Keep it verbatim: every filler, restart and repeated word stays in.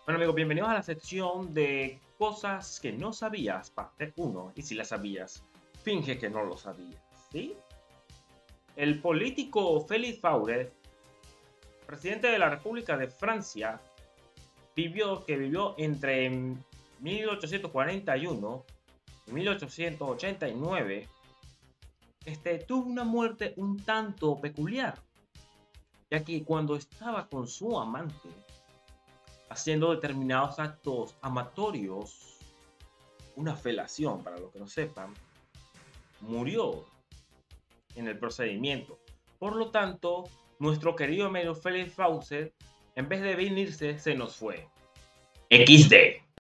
Bueno amigos, bienvenidos a la sección de cosas que no sabías, parte uno. Y si las sabías, finge que no lo sabías, ¿sí? El político Félix Faure, presidente de la República de Francia, vivió, que vivió entre mil ochocientos cuarenta y uno y mil ochocientos ochenta y nueve, este, tuvo una muerte un tanto peculiar, ya que cuando estaba con su amante, haciendo determinados actos amatorios, una felación, para los que no sepan, murió en el procedimiento. Por lo tanto, nuestro querido amigo Félix Faucet, en vez de venirse, se nos fue. equis de